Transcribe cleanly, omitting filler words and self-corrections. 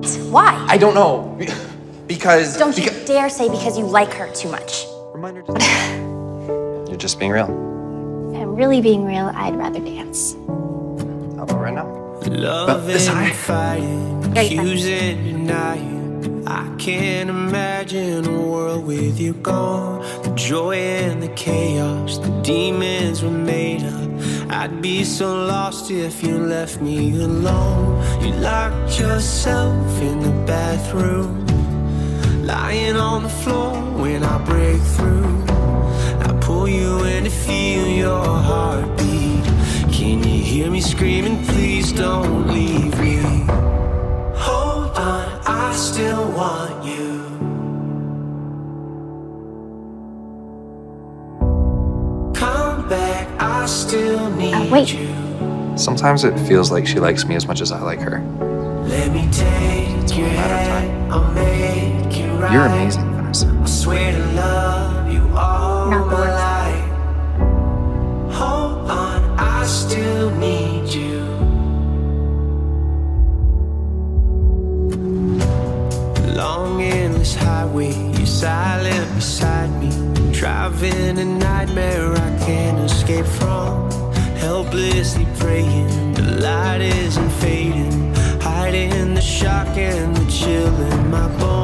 Why? I don't know. Because... Don't you dare say because you like her too much. Reminder. You're just being real. If I'm really being real, I'd rather dance. How about right now? Love and fighting, Great. accusing, denying. I can't imagine a world with you gone. The joy and the chaos, the demons were made up. I'd be so lost if you left me alone. You locked yourself in the bathroom, lying on the floor when I break through. I pull you in to feel your heartbeat. Can you hear me screaming, please don't leave me? Hold on, I still want you. Come back, I still need wait. you. Sometimes it feels like she likes me as much as I like her. Let me take your hand, I'll make it right. You're amazing, Vanessa. I swear to love you all Not the my worst. life. Hold on, I still need you. Long endless highway, you're silent beside me. Driving a nightmare I can't escape from. Helplessly praying, the light isn't fading. Hiding the shock and the chill in my bones.